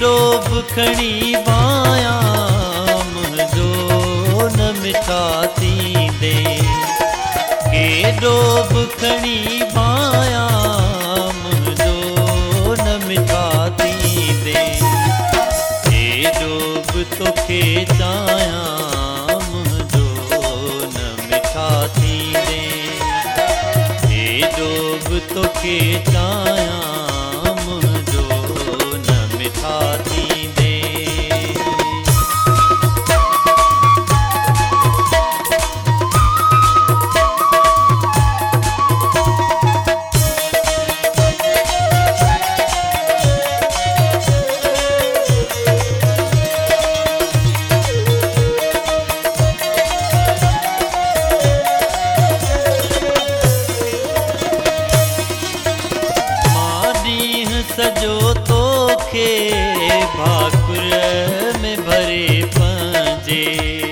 डोब खणी भाया मुझो न मिठा थींदे के डोब खणी भाया मुझो न मिठा थींदे के डोब तोखे चाया मुझो न मिठा थींदे के डोब तोखे चाया मुझो न मिठा थींदे। सजो तोखे भाकुर में भरे पंजे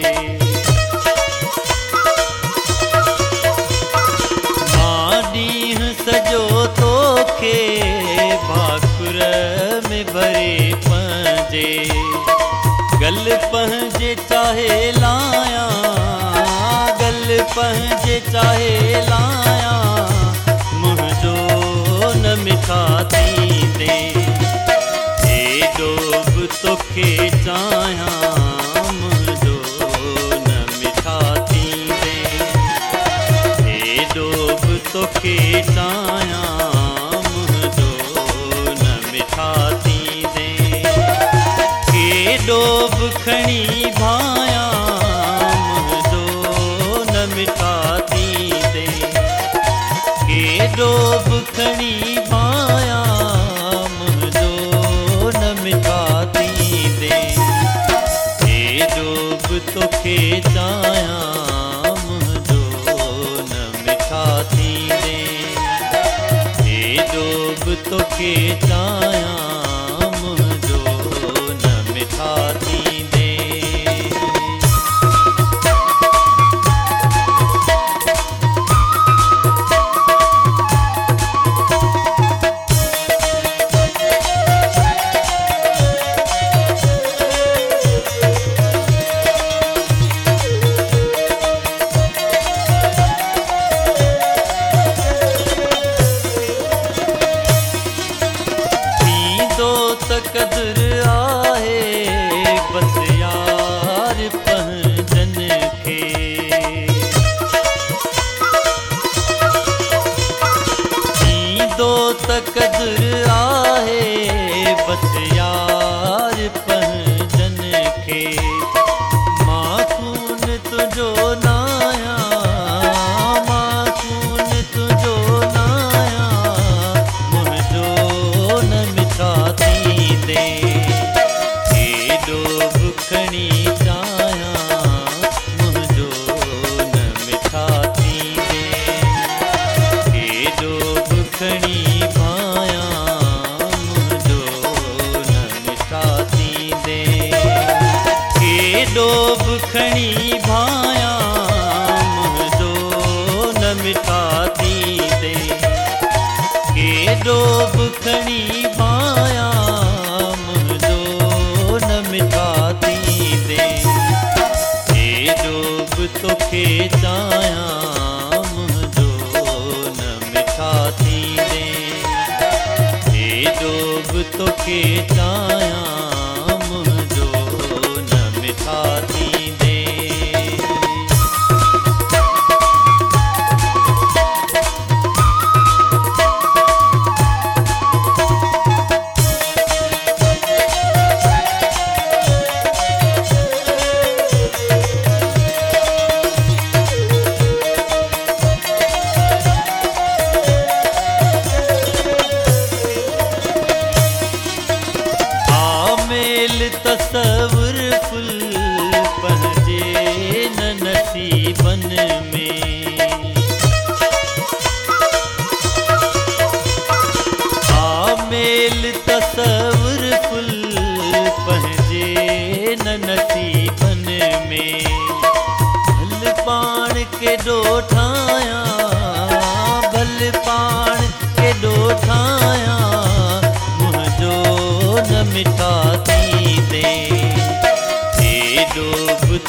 ॾींहुं सजो तोखे भाकुर में भरे पंजे गल पंहिंजे चाहे लाया गल पंहिंजे चाहे लाया मुझो न मिठा थींदे हे डोब तोखे चाया मुझो न मिठा थींदे हे डोब तोखे चाया मुझो न मिठा थींदे के डोब खणी भाया मुझो न मिठा थींदे के डोब खणी भाया मुझो न मिठा थींदे हे डोब तोखे चाया मुझो न मिठा थींदे हे डोब तोखे चाया मुझो न मिठा थींदे। कदर आहे बस यार पंहिंजन खे थींदो त कदर आहे बस यार पंहिंजन खे मासून तुंहिंजो नाया मासून तुंहिंजो नाया मुझो न मिठा थींदे हे डोब खणी चाया मुझो न मिठा थींदे हे डोब खणी भाया मुझो न मिठा थींदे हे डोब खणी भाया मुझो न मिठा थींदे हे डोब खणी भाया मिठा थींदे हे डोब तोखे चाया मुझो न मिठा थींदे हे डोब तोखे चाया मुझो न मिठा थींदे। तसव्वुर फुल पंहिंजे न नसीबन में आमेल तसव्वुर फुल पंहिंजे न नसीबन में भल पाण के ॾोठाया भल पाण के ॾोठाया मुझो न मिठा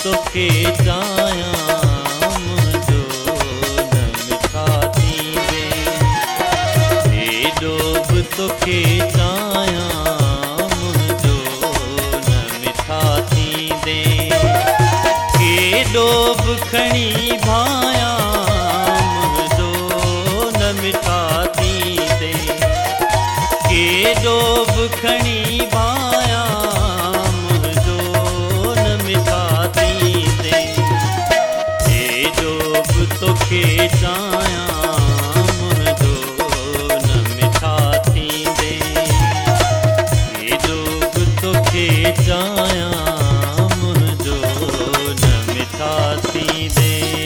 तोखे चाहियां मुंहिंजो न मिठा थींदे हेॾो बि तोखे चाहियां मुंहिंजो न मिठा थींदे केॾो बि खणी भायां मुंहिंजो न मिठा थींदे केॾो बि खणी भायां मुंहिंजो न मिठा थींदे हेॾो बि तोखे चाहियां मुंहिंजो न मिठा थींदे हेॾो बि तोखे चाहियां मुंहिंजो न मिठा थींदे।